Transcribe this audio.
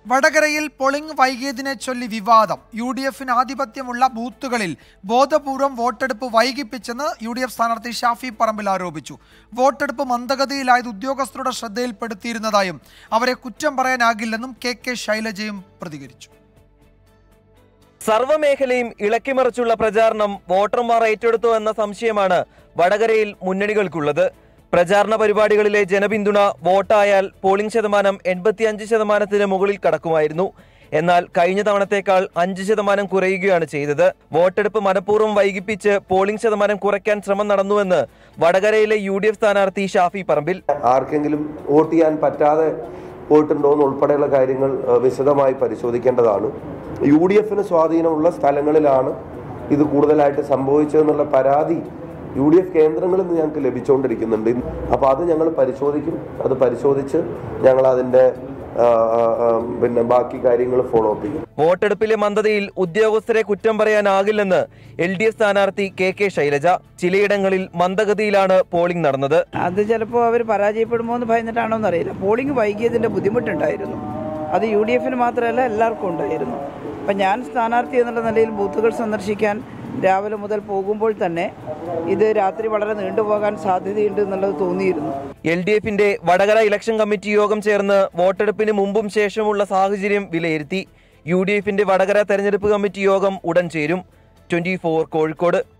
വടകരയിൽ പോളിംഗ് വൈകിയതിനെ ചൊല്ലി വിവാദം. UDFന് ആധിപത്യമുള്ള ബൂത്തുകളിൽ ബോധപൂർവം വോട്ടെടുപ്പ് വൈകിപ്പിച്ചെന്ന് UDF സ്ഥാനാർത്ഥി ഷാഫി പറമ്പിൽ ആരോപിച്ചു. വോട്ടെടുപ്പ് മന്ദഗതിയിലായത് ഉദ്യോഗസ്ഥരുടെ ശ്രദ്ധയിൽപ്പെടുത്തിയിരുന്നതായും അവരെ കുറ്റം പറയാനാകില്ലെന്നും KK ശൈലജയും പ്രതികരിച്ചു. സർവ്വമേഖലയും ഇളക്കിമറിച്ചുള്ള പ്രചാരണം വോട്ടർമാർ ഏറ്റെടുത്തു എന്ന സംശയമാണ് വടകരയിൽ മുന്നണികൾക്കുള്ളത്. പ്രചാരണ പരിപാടികളിലെ ജനപിന്തുണ വോട്ടായാൽ പോളിംഗ് ശതമാനം 85% മുകളിൽ കടക്കുമായിരുന്നു. എന്നാൽ കഴിഞ്ഞ തവണത്തേക്കാൾ 5% കുറയുകയാണ് ചെയ്തത്. വോട്ടെടുപ്പ് മനഃപൂർവ്വം വൈകിപ്പിച്ച് പോളിംഗ് ശതമാനം കുറയ്ക്കാൻ ശ്രമം നടന്നുവെന്ന് വടകരയിലെ UDF സ്ഥാനാർത്ഥി ഷാഫി പറമ്പിൽ. ആർക്കെങ്കിലും വോട്ട് ചെയ്യാൻ പറ്റാതെ പോയിട്ടുണ്ടോന്ന് ഉൾപ്പെടെയുള്ള കാര്യങ്ങൾ വിശദമായി പരിശോധിക്കേണ്ടതാണ്. UDFന് സ്വാധീനമുള്ള സ്ഥലങ്ങളിലാണ് ഇത് കൂടുതലായിട്ട് സംഭവിച്ചതെന്നുള്ള പരാതി UDF കേന്ദ്രങ്ങളിൽ നിന്ന് ഞങ്ങൾക്ക് ലഭിച്ചുകൊണ്ടിരിക്കുന്നുണ്ട്. അപ്പോൾ അത് ഞങ്ങൾ പരിശോധിക്കും. അത് പരിശോധിച്ച് ഞങ്ങൾ അതിൻ്റെ ബാക്കി കാര്യങ്ങൾ ഫോളോ അപ്പ് ചെയ്യും. വോട്ടെടുപ്പിലെ മന്ദതയിൽ ഉദ്യോഗസ്ഥരെ കുറ്റം പറയാനാകില്ലെന്ന് LDF സ്ഥാനാർത്ഥി KK ശൈലജ. ചിലയിടങ്ങളിൽ മന്ദഗതിയിലാണ് പോളിംഗ് നടന്നത്. അത് ചിലപ്പോൾ അവർ പരാജയപ്പെടുമോ എന്ന് ഭയന്നിട്ടാണോ എന്നറിയില്ല. പോളിംഗ് വൈകിയതിൻ്റെ ബുദ്ധിമുട്ടുണ്ടായിരുന്നു. അത് UDFന് മാത്രമല്ല എല്ലാവർക്കും ഉണ്ടായിരുന്നു. അപ്പം ഞാൻ സ്ഥാനാർത്ഥി എന്നുള്ള നിലയിൽ ബൂത്തുകൾ സന്ദർശിക്കാൻ രാവിലെ മുതൽ പോകുമ്പോൾ തന്നെ ഇത് രാത്രി വളരെ നീണ്ടുപോകാൻ സാധ്യതയുണ്ട് എന്നുള്ളത് തോന്നിയിരുന്നു. LDFന്റെ വടകര ഇലക്ഷൻ കമ്മിറ്റി യോഗം ചേർന്ന് വോട്ടെടുപ്പിന് മുമ്പും ശേഷമുള്ള സാഹചര്യം വിലയിരുത്തി. UDFന്റെ വടകര തെരഞ്ഞെടുപ്പ് കമ്മിറ്റി യോഗം ഉടൻ ചേരും. 24 കോഴിക്കോട്.